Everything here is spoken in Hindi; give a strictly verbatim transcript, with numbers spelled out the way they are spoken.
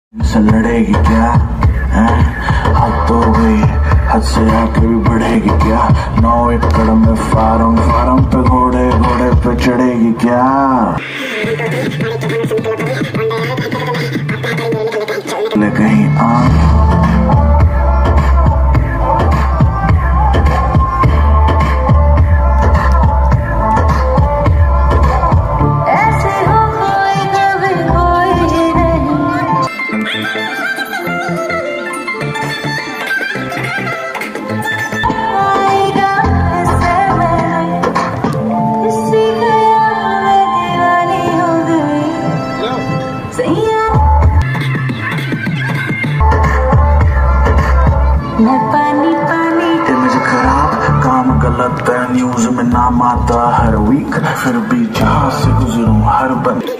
से लड़ेगी क्या है? हद तो गई, हद से आके भी बढ़ेगी क्या? नौ एकड़ में फार्म फार्म पे घोड़े घोड़े पे चढ़ेगी क्या? ले कहीं आ पानी पानी इमेज खराब, काम गलत है, न्यूज में नाम आता हर वीक, फिर भी जहाँ से गुजरूं हर बंद